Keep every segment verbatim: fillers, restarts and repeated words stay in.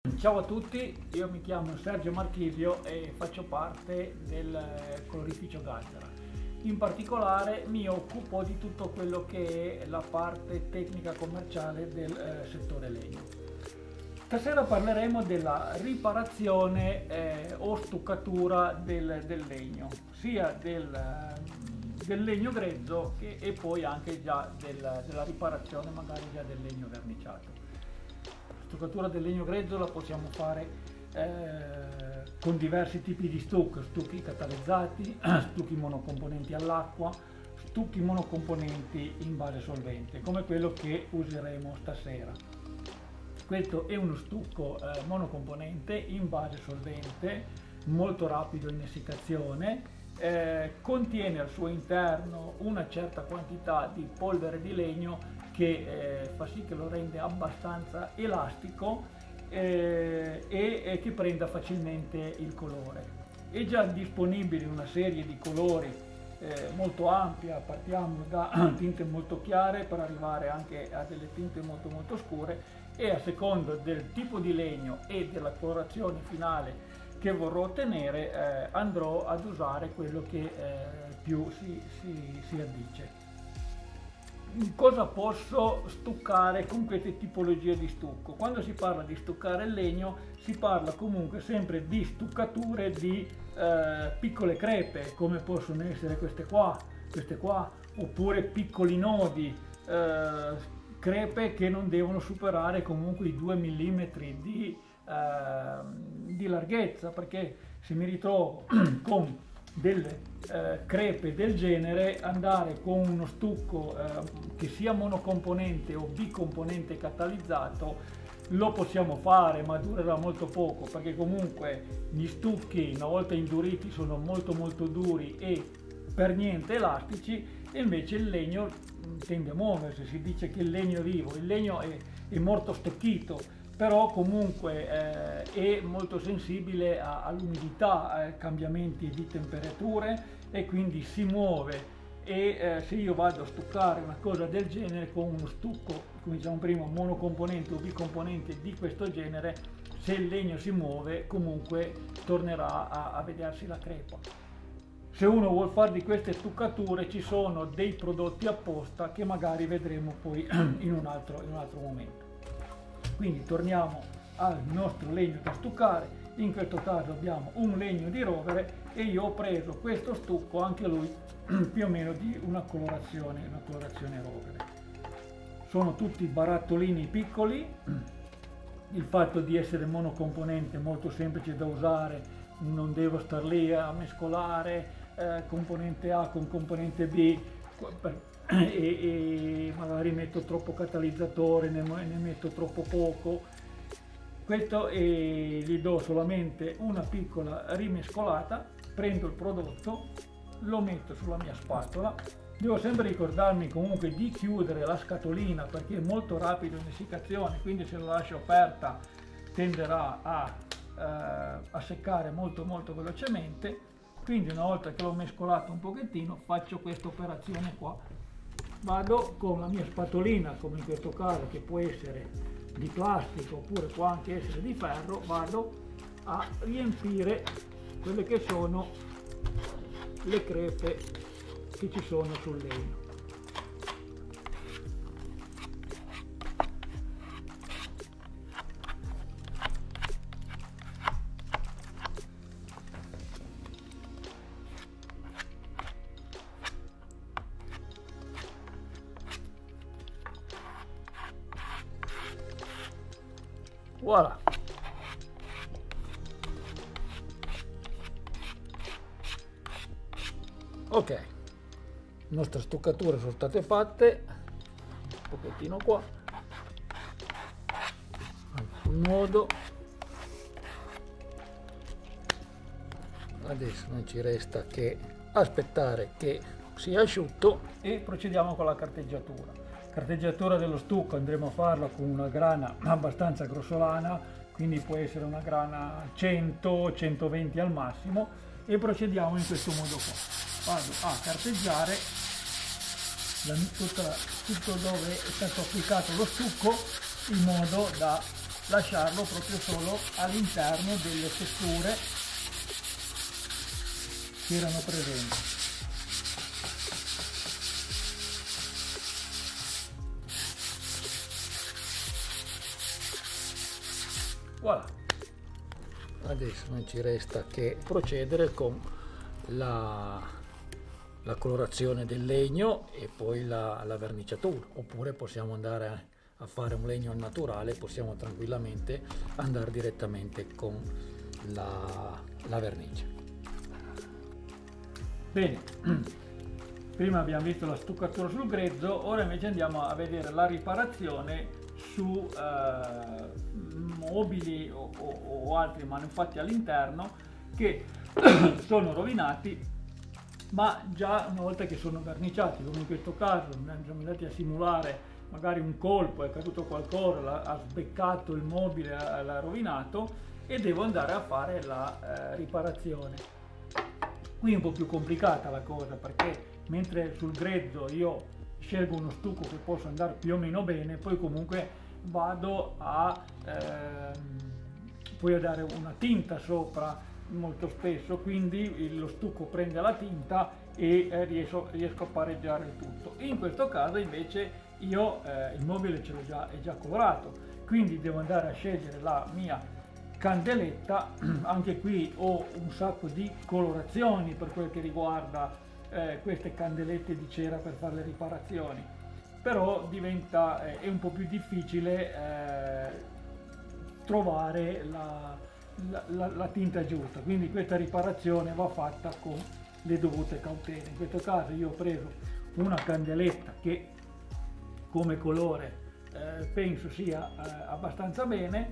Ciao a tutti, io mi chiamo Sergio Marchisio e faccio parte del colorificio Gazzara. In particolare mi occupo di tutto quello che è la parte tecnica commerciale del eh, settore legno. Stasera parleremo della riparazione eh, o stuccatura del, del legno, sia del, del legno grezzo che, e poi anche già del, della riparazione magari già del legno verniciato. La stuccatura del legno grezzo la possiamo fare eh, con diversi tipi di stucco, stucchi catalizzati, stucchi monocomponenti all'acqua, stucchi monocomponenti in base solvente, come quello che useremo stasera. Questo è uno stucco eh, monocomponente in base solvente, molto rapido in essiccazione, eh, contiene al suo interno una certa quantità di polvere di legno che eh, fa sì che lo rende abbastanza elastico eh, e, e che prenda facilmente il colore. È già disponibile una serie di colori eh, molto ampia, partiamo da tinte molto chiare per arrivare anche a delle tinte molto molto scure, e a seconda del tipo di legno e della colorazione finale che vorrò ottenere eh, andrò ad usare quello che eh, più si, si, si addice. Cosa posso stuccare con queste tipologie di stucco? Quando si parla di stuccare il legno si parla comunque sempre di stuccature di eh, piccole crepe, come possono essere queste qua, queste qua, oppure piccoli nodi, eh, crepe che non devono superare comunque i due millimetri di, eh, di larghezza, perché se mi ritrovo con delle eh, crepe del genere, andare con uno stucco eh, che sia monocomponente o bicomponente catalizzato lo possiamo fare, ma durerà molto poco, perché comunque gli stucchi una volta induriti sono molto molto duri e per niente elastici, e invece il legno tende a muoversi. Si dice che il legno è vivo, il legno è, è molto stecchito, però comunque eh, è molto sensibile all'umidità, ai cambiamenti di temperature, e quindi si muove. E eh, se io vado a stuccare una cosa del genere con uno stucco, come diciamo prima, monocomponente o bicomponente di questo genere, se il legno si muove comunque tornerà a, a vedersi la crepa. Se uno vuol fare di queste stuccature ci sono dei prodotti apposta che magari vedremo poi in un altro, in un altro momento. Quindi torniamo al nostro legno da stuccare. In questo caso abbiamo un legno di rovere e io ho preso questo stucco, anche lui più o meno di una colorazione, una colorazione rovere. Sono tutti barattolini piccoli. Il fatto di essere monocomponente è molto semplice da usare, non devo star lì a mescolare eh, componente A con componente B per, e, e magari metto troppo catalizzatore, ne, ne metto troppo poco. Questo e gli do solamente una piccola rimescolata, prendo il prodotto, lo metto sulla mia spatola. Devo sempre ricordarmi comunque di chiudere la scatolina, perché è molto rapido in essiccazione, quindi se lo lascio aperta tenderà a, eh, a seccare molto molto velocemente. Quindi una volta che l'ho mescolato un pochettino faccio questa operazione qua. Vado con la mia spatolina, come in questo caso, che può essere di plastica oppure può anche essere di ferro, vado a riempire quelle che sono le crepe che ci sono sul legno. Voilà. Ok, le nostre stuccature sono state fatte, un pochettino qua, sul nodo. Adesso non ci resta che aspettare che sia asciutto e procediamo con la carteggiatura. Carteggiatura dello stucco andremo a farla con una grana abbastanza grossolana, quindi può essere una grana cento centoventi al massimo, e procediamo in questo modo qua. Vado a carteggiare la, tutta, tutto dove è stato applicato lo stucco, in modo da lasciarlo proprio solo all'interno delle fessure che erano presenti. Voilà. Adesso non ci resta che procedere con la, la colorazione del legno e poi la, la verniciatura, oppure possiamo andare a, a fare un legno naturale, possiamo tranquillamente andare direttamente con la, la vernice. Bene, prima abbiamo visto la stuccatura sul grezzo, ora invece andiamo a vedere la riparazione su eh, mobili o, o, o altri manufatti all'interno che sono rovinati, ma già una volta che sono verniciati, come in questo caso siamo andati a simulare magari un colpo, è caduto qualcosa, ha sbeccato il mobile, l'ha rovinato e devo andare a fare la eh, riparazione. Qui è un po' più complicata la cosa, perché mentre sul grezzo io scelgo uno stucco che possa andare più o meno bene, poi comunque vado a, ehm, poi a dare una tinta sopra molto spesso, quindi lo stucco prende la tinta e eh, riesco, riesco a pareggiare il tutto. In questo caso invece io eh, il mobile ce l'ho già, è già colorato, quindi devo andare a scegliere la mia candeletta. Anche qui ho un sacco di colorazioni per quel che riguarda Eh, queste candelette di cera per fare le riparazioni, però diventa eh, è un po' più difficile eh, trovare la, la, la, la tinta giusta, quindi questa riparazione va fatta con le dovute cautele. In questo caso io ho preso una candeletta che come colore eh, penso sia eh, abbastanza bene.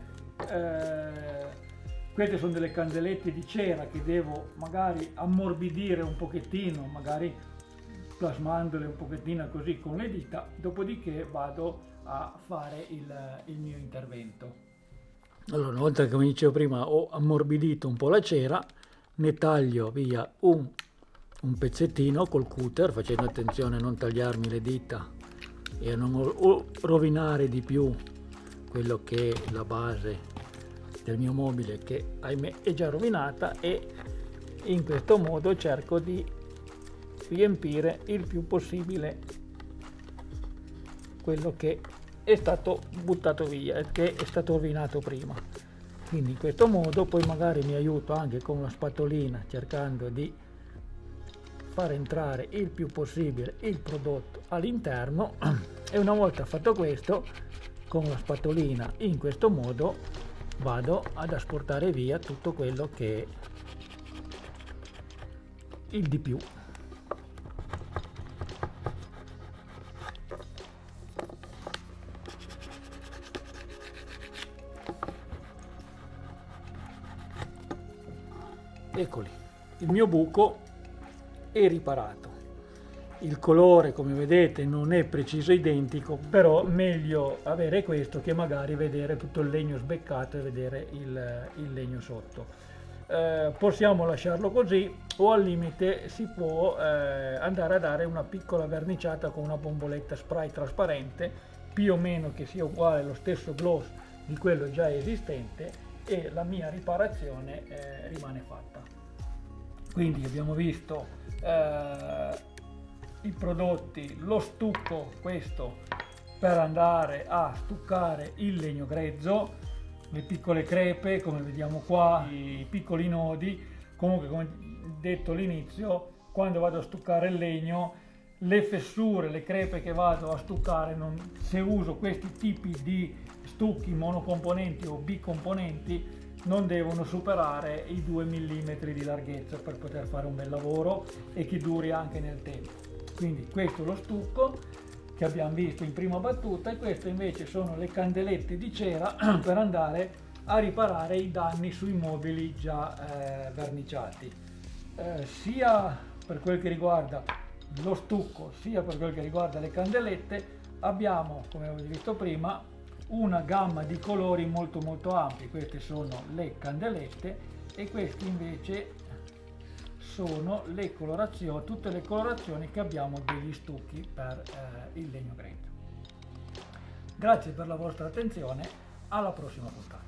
eh, Queste sono delle candelette di cera che devo magari ammorbidire un pochettino, magari plasmandole un pochettino così con le dita, dopodiché vado a fare il, il mio intervento. Allora, una volta che, come dicevo prima, ho ammorbidito un po' la cera, ne taglio via un, un pezzettino col cutter, facendo attenzione a non tagliarmi le dita e a non rovinare di più quello che è la base del mio mobile, che ahimè è già rovinata, e in questo modo cerco di riempire il più possibile quello che è stato buttato via, che è stato rovinato prima. Quindi in questo modo poi magari mi aiuto anche con la spatolina, cercando di far entrare il più possibile il prodotto all'interno, e una volta fatto questo, con la spatolina in questo modo vado ad asportare via tutto quello che è il di più. Eccoli, il mio buco è riparato. Il colore, come vedete, non è preciso identico, però meglio avere questo che magari vedere tutto il legno sbeccato e vedere il, il legno sotto. Eh, possiamo lasciarlo così, o al limite si può eh, andare a dare una piccola verniciata con una bomboletta spray trasparente, più o meno che sia uguale allo stesso gloss di quello già esistente, e la mia riparazione eh, rimane fatta. Quindi abbiamo visto eh, i prodotti, lo stucco, questo per andare a stuccare il legno grezzo, le piccole crepe come vediamo qua, i piccoli nodi. Comunque, come detto all'inizio, quando vado a stuccare il legno, le fessure, le crepe che vado a stuccare, non, se uso questi tipi di stucchi monocomponenti o bicomponenti, non devono superare i due millimetri di larghezza per poter fare un bel lavoro e che duri anche nel tempo. Quindi questo è lo stucco che abbiamo visto in prima battuta, e queste invece sono le candelette di cera per andare a riparare i danni sui mobili già eh, verniciati. Eh, sia per quel che riguarda lo stucco sia per quel che riguarda le candelette abbiamo, come avevo visto prima, una gamma di colori molto molto ampi. Queste sono le candelette e questi invece sono le colorazioni, tutte le colorazioni che abbiamo degli stucchi per eh, il legno grezzo. Grazie per la vostra attenzione alla prossima puntata.